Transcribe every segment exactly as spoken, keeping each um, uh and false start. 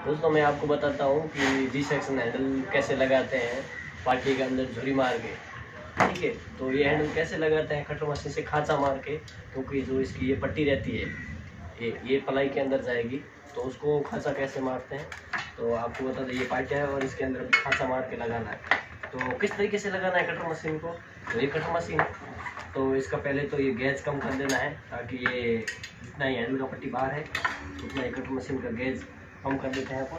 दोस्तों मैं आपको बताता हूँ कि जी सेक्शन हैंडल कैसे लगाते हैं पार्टी के अंदर झुरी मार के। ठीक है, तो ये हैंडल कैसे लगाते हैं, कटर मशीन से खांचा मार के, क्योंकि जो इसकी ये पट्टी रहती है ये ये पलाई के अंदर जाएगी, तो उसको खांचा कैसे मारते हैं तो आपको बता दें। ये पार्टी है और इसके अंदर भी खांचा मार के लगाना है। तो किस तरीके से लगाना है कटर मशीन को, तो ये कटर मशीन है तो इसका पहले तो ये गेज कम कर देना है, ताकि ये जितना ही हैंडल का पट्टी बाहर है उतना ही कटर मशीन का गेज कम कर देते हैं अपन।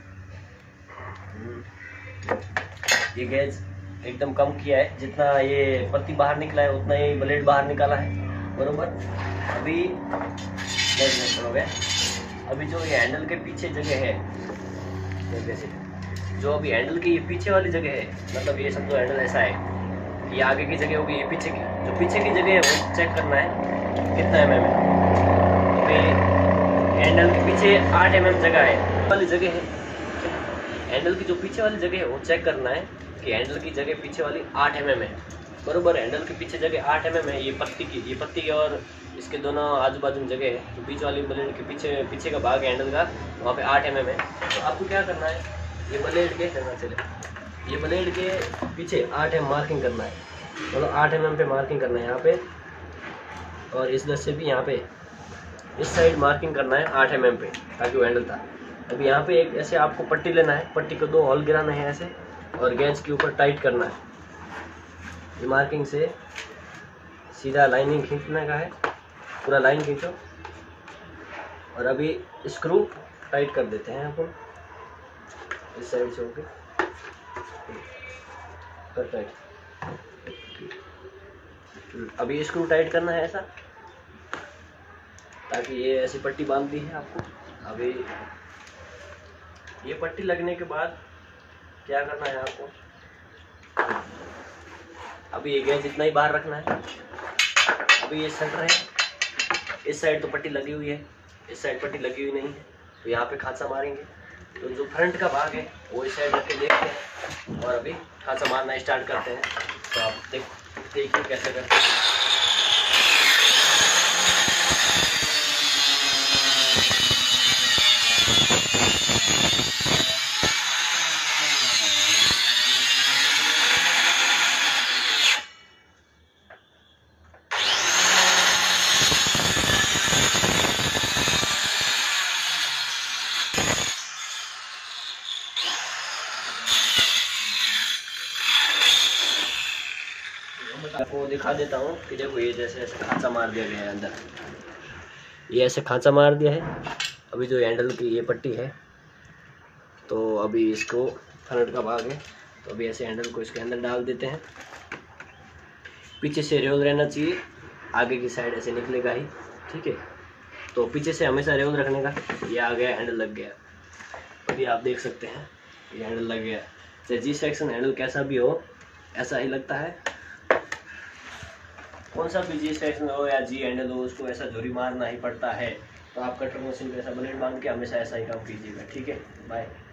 ये गेज एकदम कम किया है, जितना ये पत्ती बाहर निकला है उतना ही ब्लेड बाहर निकाला है, बरोबर। अभी हो गया। अभी जो ये हैंडल के पीछे जगह है, जैसे जो अभी हैंडल की ये पीछे वाली जगह है, मतलब ये समझो हैंडल ऐसा है, ये आगे की जगह होगी, ये पीछे की, जो पीछे की जगह है वो चेक करना है कितना एम एम है। अभी हैंडल के पीछे आठ एम एम जगह है, वाली जगह है हैंडल की, जो पीछे वाली जगह है वो चेक करना है कि हैंडल की जगह पीछे वाली आठ एम एम है, बरोबर। हैंडल के पीछे जगह आठ एम एम है, ये पत्ती की, ये पत्ती और इसके दोनों आजू बाजू में जगह है, तो बीच वाली ब्लेड के पीछे पीछे का भाग है हैंडल का, वहाँ पे आठ एम एम है। तो आपको क्या करना है, ये ब्लेड के करना चले, ये ब्लेड के पीछे आठ एम मार्किंग करना है, मतलब आठ एम एम पे मार्किंग करना है यहाँ पे, और इस दस से भी यहाँ पे इस साइड मार्किंग करना है आठ एम एम पे, ताकि वो हैंडल था। अभी यहाँ पे एक ऐसे आपको पट्टी लेना है, पट्टी को दो हॉल गिराना है ऐसे, और गेज के ऊपर टाइट करना है। ये मार्किंग से सीधा लाइनिंग खींचने का है, पूरा लाइन खींचो, और अभी स्क्रू टाइट कर देते हैं अपन इस साइड से होके कर टाइट। अभी स्क्रू टाइट करना है ऐसा, ताकि ये ऐसी पट्टी बांध दी है आपको। अभी ये पट्टी लगने के बाद क्या करना है आपको, अभी ये गेज इतना ही बाहर रखना है। अभी ये सेंटर है, इस साइड तो पट्टी लगी हुई है, इस साइड पट्टी लगी हुई नहीं है, तो यहाँ पे खांचा मारेंगे। तो जो फ्रंट का भाग है वो इस साइड रख के देखते हैं, और अभी खांचा मारना स्टार्ट करते हैं। तो आप देख देखिए कैसे करते हैं। आपको दिखा देता हूँ कि देखो ये जैसे ऐसे खांचा मार दिया गया है अंदर, ये ऐसे खांचा मार दिया है। अभी जो हैंडल की ये पट्टी है, तो अभी इसको फ्रंट का भाग है, तो अभी ऐसे हैंडल को इसके अंदर डाल देते हैं। पीछे से रेवल रहना चाहिए, आगे की साइड ऐसे निकलेगा ही, ठीक है। तो पीछे से हमेशा रेवल रखने का। ये आ गया, हैंडल लग गया। अभी आप देख सकते हैं ये हैंडल लग गया। चाहे जी सेक्शन हैंडल कैसा भी हो, ऐसा ही लगता है। कौन सा भी जी सेक्शन हो या जी हैंडल हो, उसको ऐसा झुरी मारना ही पड़ता है। तो आप कटर मशीन पे ऐसा ब्लेड बांध के हमेशा ऐसा ही काम कीजिएगा, ठीक है। बाय।